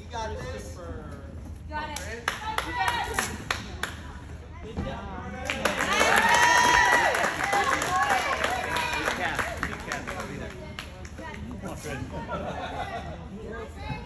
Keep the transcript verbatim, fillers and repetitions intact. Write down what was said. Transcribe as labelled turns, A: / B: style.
A: got this.
B: Got it.
A: Good job.
C: Good cap. Good cap. Good.